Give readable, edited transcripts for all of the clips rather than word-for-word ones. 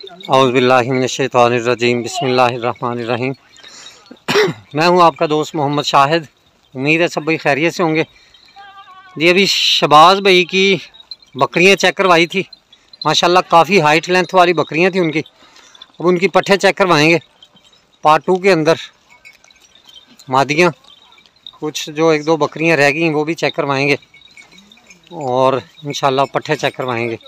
औज़ुबिल्लाहि मिनश्शैतानिर्रजीम बिस्मिल्लाहिर्रहमानिर्रहीम। मैं हूं आपका दोस्त मोहम्मद शाहिद। उम्मीद है सब भाई खैरियत से होंगे जी। अभी शबाज भाई की बकरियां चेक करवाई थी, माशाल्लाह काफ़ी हाइट लेंथ वाली बकरियां थी उनकी। अब उनकी पट्ठे चेक करवाएंगे पार्ट 2 के अंदर। मादियाँ कुछ जो एक दो बकरियां रह गई वो भी चेक करवाएंगे और इंशाल्लाह पट्ठे चेक करवाएंगे।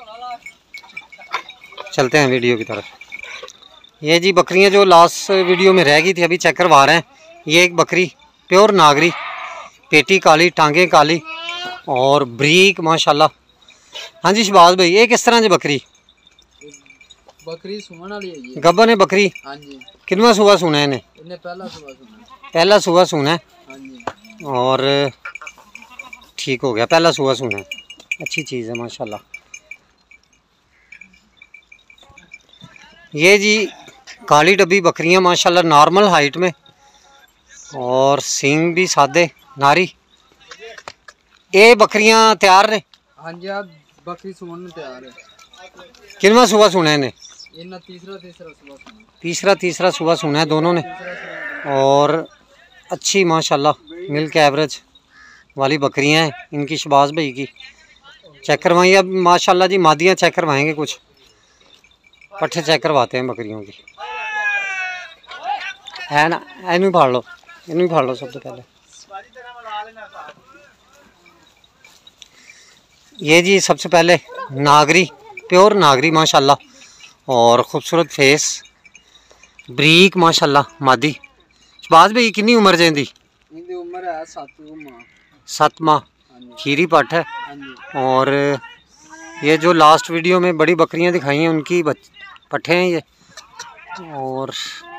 चलते हैं वीडियो की तरफ। ये जी बकरियां जो लास्ट वीडियो में रह गई थी अभी चेक करवा रहे हैं। ये एक बकरी प्योर नागरी, पेटी काली, टांगे काली और ब्रीक माशाल्लाह। हाँ जी शबाज भाई, ये किस तरह की बकरी? बकरी सुमन वाली है ये। गब्बन है बकरी? हाँ जी। कितना सुबह सुना है इन्हें? इन्हें पहला सुबह सुना है। हाँ जी। और और ठीक हो गया, पहला सुबह सुना है, अच्छी चीज़ है माशाल्लाह। ये जी काली डब्बी बकरियां माशाल्लाह नॉर्मल हाइट में और सींग भी सादे नारी। ये बकरियां तैयार ने? हाँ जी, आप बकरी सुमन में तैयार है। कितना सुबह सुना है इन्हें? इन्हें तीसरा सुबह सुना। तीसरा सुबह सुना है दोनों ने। और अच्छी माशाल्लाह मिल्क एवरेज वाली बकरियां हैं इनकी। शबाज भाई की चेक करवाइए अब माशाल्लाह जी। मादियाँ चेक करवाएंगे, कुछ पट्ठे चेक करवाते हैं बकरियों की। है ना, इनू फाड़ लो, इनू फाड़ लो सबसे पहले। ये जी सबसे पहले नागरी, प्योर नागरी माशाल्लाह और खूबसूरत फेस, ब्रीक माशाल्लाह मादी। शबाज भाई कितनी उम्र है इनकी? इनकी उम्र है 7 माह। खीरी पट है। और ये जो लास्ट वीडियो में बड़ी बकरियां दिखाई हैं उनकी पट्ठे हैं ये। और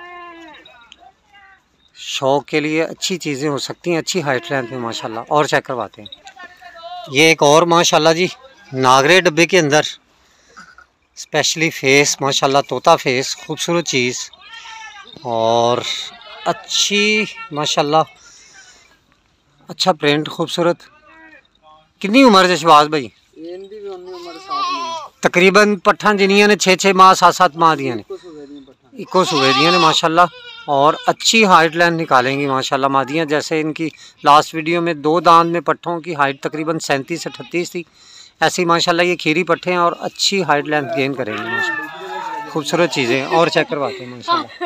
शौक के लिए अच्छी चीज़ें हो सकती हैं, अच्छी हाइट लेंथ में माशाल्लाह। और चेक करवाते हैं। ये एक और माशाल्लाह जी नागरे डब्बे के अंदर स्पेशली फेस माशाल्लाह, तोता फेस, खूबसूरत चीज़ और अच्छी माशाल्लाह, अच्छा प्रिंट, खूबसूरत। कितनी उम्र है शबाज भाई? तकरीबन पट्ठा जिनिया ने 6 माह 7 माह दिया ने, इको सूबे दिया ने माशाल्लाह। और अच्छी हाइट लाइन निकालेंगी माशाल्लाह मादियाँ। जैसे इनकी लास्ट वीडियो में 2 दांत में पट्ठों की हाइट तकरीबन 37 से 38 थी, ऐसी माशाल्लाह ये खीरी पट्ठे हैं और अच्छी हाइट लेंथ गेन करेंगे माशाल्लाह। खूबसूरत चीज़ें। और चेक करवाते हैं माशाल्लाह।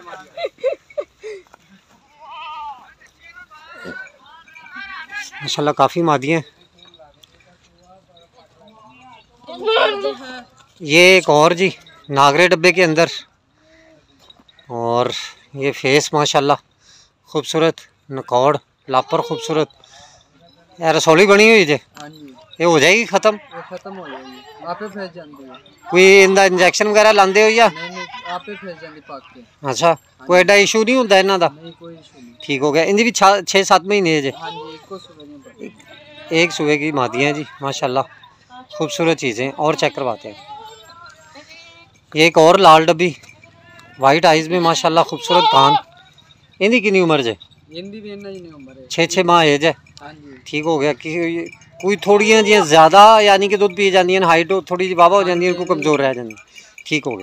माशाल्लाह काफ़ी मादियाँ। ये एक और जी नागरे डब्बे के अंदर और ये फेस माशाल्लाह खूबसूरत, नकौड़ लापर खूबसूरत। यार रसौली बनी हुई जे, ये हो जाएगी ख़त्म? खत्म हो जाएगी, आपे फेस जांदी है। कोई इंदा इंजेक्शन वगैरह लांदे हो या नहीं, आपे फेस जांदी पाक के। अच्छा, कोई एडा इशू नहीं होता इन्हां दा? नहीं, कोई इशू नहीं। ठीक हो गया। इनकी भी 6-7 महीने जे। हाँ जी, एक सुबह की मादियाँ जी माशाल्लाह, खूबसूरत चीज़ें। और चेक करवाते हैं। ये एक और लाल डब्बी वाइट आइज़ में माशाल्लाह, खूबसूरत कान। इनकी कितनी उम्र है? 6 माह एज है। ठीक हो गया कि कोई थोड़ियां जी ज़्यादा यानी कि दुध पी जाती हाइट थोड़ी जी बाबा हो जाती है, उनको कमज़ोर रह जाती। ठीक हो गया।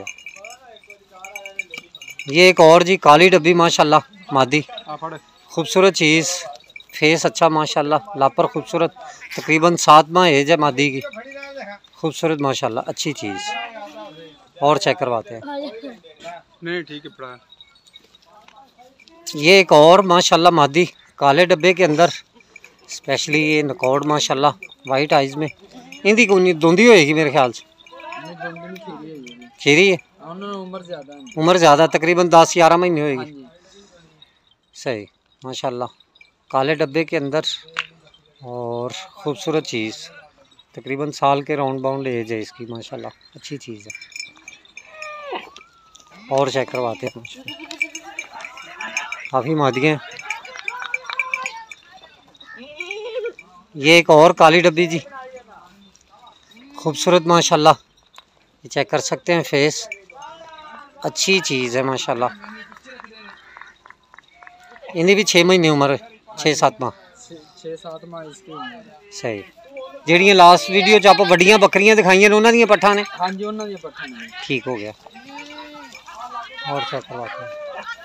ये एक और जी काली डब्बी माशाल्लाह मादी, खूबसूरत चीज़, फेस अच्छा माशाल्लाह, लापर खूबसूरत, तकरीबन 7 माह एज है मादी की, खूबसूरत माशाल्लाह, अच्छी चीज़। और चेक करवाते हैं। नहीं ठीक है पड़ा। ये एक और माशाल्लाह मादी काले डब्बे के अंदर स्पेशली ये नकौड़ माशाल्लाह वाइट आइज़ में। इनकी कौन धुंधी होएगी मेरे ख्याल से? खीरी है। उम्र ज़्यादा तकरीबन 10-11 महीने होएगी। सही माशाल्लाह, काले डब्बे के अंदर और ख़ूबसूरत चीज़, तकरीबन साल के राउंड बाउंड एज है इसकी माशाल्लाह, अच्छी चीज़ है। और चेक करवाते हैं। काफ़ी मादियाँ। ये एक और काली डब्बी जी, खूबसूरत माशाल्लाह, ये चेक कर सकते हैं फेस, अच्छी चीज़ है माशाल्लाह। इन्हें भी 6 महीने उम्र है, 6-7 माह। 6-7 माह इसकी उम्र। सही। ਜਿਹੜੀਆਂ ਲਾਸਟ ਵੀਡੀਓ 'ਚ ਆਪਾਂ ਵੱਡੀਆਂ ਬੱਕਰੀਆਂ ਦਿਖਾਈਆਂ ਨੇ ਉਹਨਾਂ ਦੀਆਂ ਪੱਠਾਂ ਨੇ? ਹਾਂਜੀ ਉਹਨਾਂ ਦੀਆਂ ਪੱਠਾਂ ਨੇ। ਠੀਕ ਹੋ ਗਿਆ। और क्या करवाते हैं।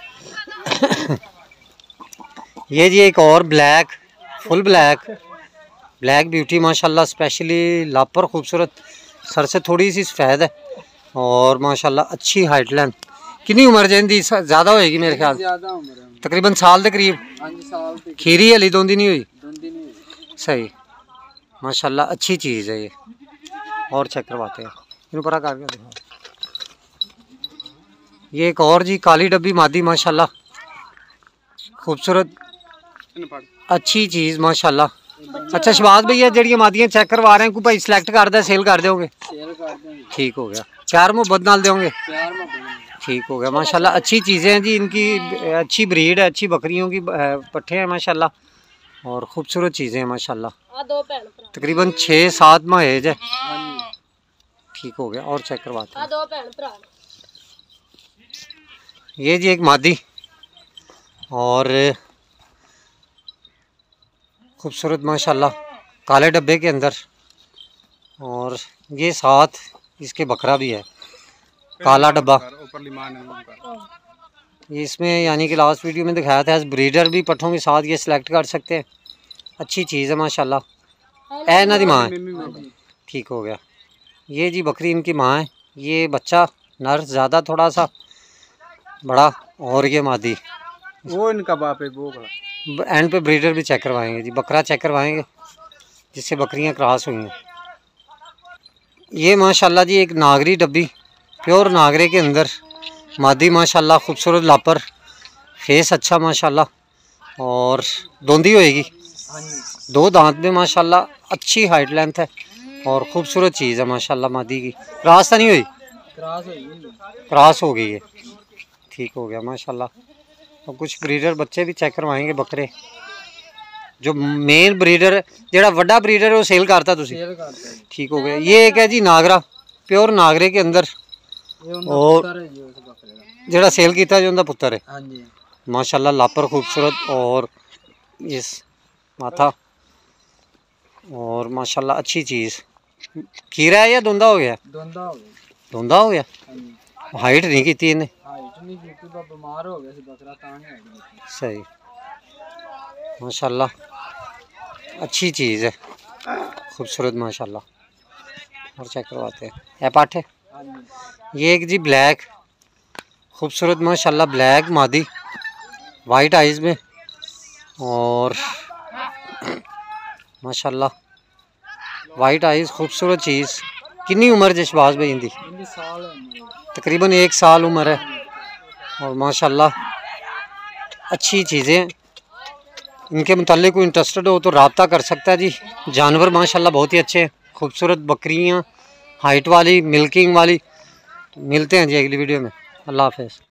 ये जी एक और ब्लैक, फुल ब्लैक ब्यूटी माशाल्लाह, स्पेशली लापर खूबसूरत, सर से थोड़ी सी सफ़ेद है और माशाल्लाह अच्छी हाइट लेंथ। कितनी उम्र जैंदी? ज़्यादा होएगी मेरे ख्याल, तकरीबन साल के करीब। खीरी हली दोंदी नहीं हुई? सही, माशाल्लाह अच्छी चीज़ है ये। और चेक करवाते हैं, इन पर करके दिखाओ। ये एक और जी काली डब्बी मादी माशाल्लाह, खूबसूरत अच्छी चीज़ माशाल्लाह। अच्छा शहबाज भैया जड़ियाँ मादियाँ चेक करवा रहे हैं, कोई भाई सिलेक्ट कर दे, सेल कर दोगे? ठीक हो गया, प्यार मोहब्बत नाल दोगे? ठीक हो गया माशाल्लाह। अच्छी चीज़ें हैं जी, इनकी अच्छी ब्रीड है, अच्छी बकरियों की पट्ठे हैं माशाल्लाह, और ख़ूबसूरत चीज़ें हैं माशाल्लाह। तकरीबन 6-7 माह एज है। ठीक हो गया, और चेक करवाते हैं। ये जी एक मादी और खूबसूरत माशाल्लाह, काले डब्बे के अंदर, और ये साथ इसके बकरा भी है, काला डब्बा। ये इसमें यानी कि लास्ट वीडियो में दिखाया था, ब्रीडर भी पट्ठों के साथ ये सिलेक्ट कर सकते हैं। अच्छी चीज़ है माशाल्लाह। ऐ ना दी माँ है। ठीक हो गया। ये जी बकरी इनकी माँ है, ये बच्चा नर ज़्यादा थोड़ा सा बड़ा, और ये मादी, वो इनका बाप है वो बड़ा। एंड पे ब्रीडर भी चेक करवाएंगे जी, बकरा चेक करवाएंगे जिससे बकरियां क्रॉस हुई हैं। ये माशाल्लाह जी एक नागरी डब्बी, प्योर नागरे के अंदर मादी माशाल्लाह, खूबसूरत लापर, फेस अच्छा माशाल्लाह, और दोंदी होएगी, 2 दांत में माशाल्लाह, अच्छी हाइट लेंथ है और ख़ूबसूरत चीज़ है माशाल्लाह। मादी की क्रॉस तो नहीं हुई? क्रॉस हो गई है। ठीक हो गया माशाल्लाह। और कुछ ब्रीडर बच्चे भी चेक करवाएंगे बकरे। जो मेन ब्रीडर जेड़ा वड्डा ब्रीडर है वो सेल करता तुसी? ठीक हो गया। ये एक है जी नागरा, प्योर नागरे के अंदर, और जेड़ा सेल किया जो उनका पुत्र है माशाल्लाह, लापर खूबसूरत, और इस माथा, और माशाल्लाह अच्छी चीज़। खीरा है या धुंधा हो गया? धुंधा हो गया। हाइट नहीं की इन्हें? सही माशाल्लाह, अच्छी चीज़ है, खूबसूरत माशाल्लाह। और चेक करवाते हैं। है पाठे। ये एक जी ब्लैक, खूबसूरत माशाल्लाह, ब्लैक मादी, वाइट आइज़ में, और माशाल्लाह वाइट आइज़, खूबसूरत चीज़। कितनी उम्र है शहबाज भाई इनकी? तकरीबन 1 साल उम्र है, और माशाल्लाह अच्छी चीज़ें। इनके मुताल्लिक कोई इंटरेस्टेड हो तो रब्ता कर सकता है जी। जानवर माशाल्लाह बहुत ही अच्छे हैं, खूबसूरत बकरियां, हाइट वाली, मिल्किंग वाली। मिलते हैं जी अगली वीडियो में। अल्लाह हाफ़िज़।